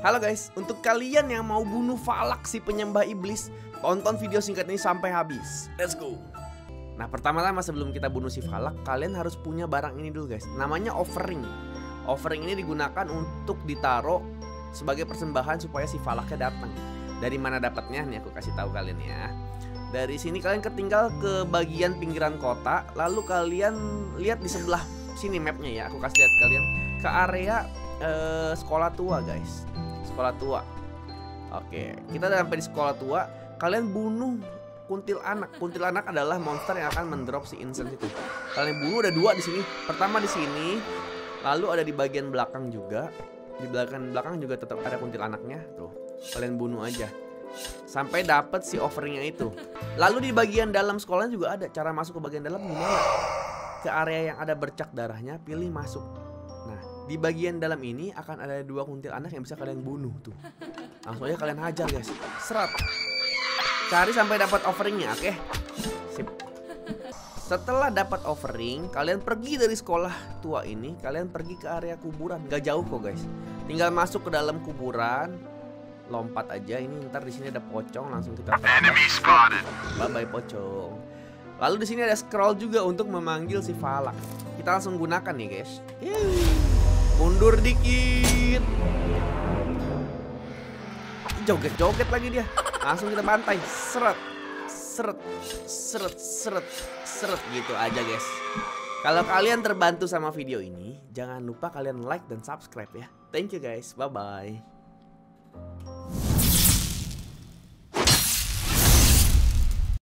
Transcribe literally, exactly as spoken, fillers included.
Halo guys, untuk kalian yang mau bunuh Valak si penyembah iblis, tonton video singkat ini sampai habis. Let's go. Nah, pertama-tama sebelum kita bunuh si Valak, kalian harus punya barang ini dulu guys. Namanya offering. Offering ini digunakan untuk ditaruh sebagai persembahan supaya si Valaknya datang. Dari mana dapatnya? Nih aku kasih tahu kalian ya. Dari sini kalian ketinggal ke bagian pinggiran kota, lalu kalian lihat di sebelah sini mapnya ya. Aku kasih lihat kalian ke area eh, sekolah tua guys. Sekolah tua. Oke, kita udah sampai di sekolah tua. Kalian bunuh kuntilanak. Kuntilanak adalah monster yang akan mendrop si incense itu. Kalian bunuh, ada dua di sini. Pertama di sini, lalu ada di bagian belakang juga. Di belakang belakang juga tetap ada kuntilanaknya. Tuh, kalian bunuh aja sampai dapat si offeringnya itu. Lalu di bagian dalam sekolah juga ada. Cara masuk ke bagian dalam gimana? Ke area yang ada bercak darahnya, pilih masuk. Nah, di bagian dalam ini akan ada dua kuntilanak yang bisa kalian bunuh tuh. Langsung aja kalian hajar guys. Serat. Cari sampai dapat offeringnya, oke? Sip. Setelah dapat offering, kalian pergi dari sekolah tua ini, kalian pergi ke area kuburan. Gak jauh kok guys. Tinggal masuk ke dalam kuburan, lompat aja. Ini ntar di sini ada pocong, langsung kita tembak. Bye bye pocong. Lalu di sini ada scroll juga untuk memanggil si Valak. Kita langsung gunakan nih guys. Mundur dikit. Joget-joget lagi dia. Langsung kita bantai. Seret. Seret. Seret. Seret. Seret gitu aja guys. Kalau kalian terbantu sama video ini, jangan lupa kalian like dan subscribe ya. Thank you guys. Bye bye.